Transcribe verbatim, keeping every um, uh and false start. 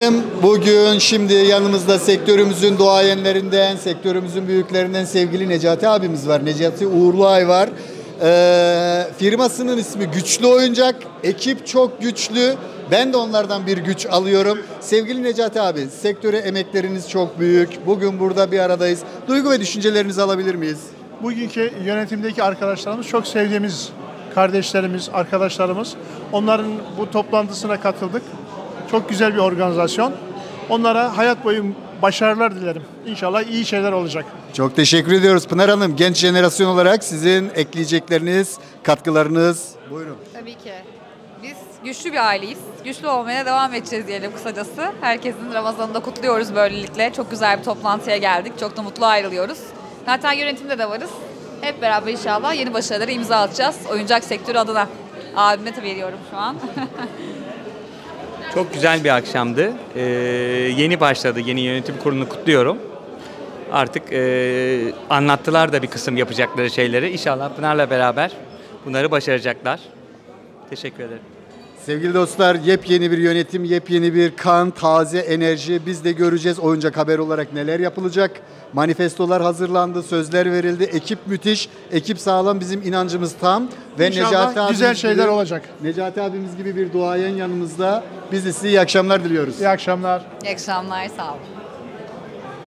Bugün şimdi yanımızda sektörümüzün duayenlerinden, sektörümüzün büyüklerinden sevgili Necati abimiz var. Necati Uğurluay var. Ee, firmasının ismi Güçlü Oyuncak. Ekip çok güçlü. Ben de onlardan bir güç alıyorum. Sevgili Necati abi, sektöre emekleriniz çok büyük. Bugün burada bir aradayız. Duygu ve düşüncelerinizi alabilir miyiz? Bugünkü yönetimdeki arkadaşlarımız çok sevdiğimiz kardeşlerimiz, arkadaşlarımız. Onların bu toplantısına katıldık. Çok güzel bir organizasyon. Onlara hayat boyu başarılar dilerim. İnşallah iyi şeyler olacak. Çok teşekkür ediyoruz Pınar Hanım. Genç jenerasyon olarak sizin ekleyecekleriniz, katkılarınız. Buyurun. Tabii ki. Biz güçlü bir aileyiz. Güçlü olmaya devam edeceğiz diyelim kısacası. Herkesin Ramazan'ını da kutluyoruz böylelikle. Çok güzel bir toplantıya geldik. Çok da mutlu ayrılıyoruz. Zaten yönetimde de varız. Hep beraber inşallah yeni başarılara imza atacağız. Oyuncak sektörü adına. Abime de veriyorum şu an. Çok güzel bir akşamdı. Ee, yeni başladı. Yeni yönetim kurulunu kutluyorum. Artık e, anlattılar da bir kısım yapacakları şeyleri. İnşallah Pınar'la beraber bunları başaracaklar. Teşekkür ederim. Sevgili dostlar, yepyeni bir yönetim, yepyeni bir kan, taze enerji. Biz de göreceğiz Oyuncak Haber olarak neler yapılacak. Manifestolar hazırlandı, sözler verildi. Ekip müthiş, ekip sağlam, bizim inancımız tam. Ve İnşallah Necati güzel abimiz şeyler gibi, olacak. Necati abimiz gibi bir duayen yanımızda. Biz de size iyi akşamlar diliyoruz. İyi akşamlar. İyi akşamlar, sağ olun.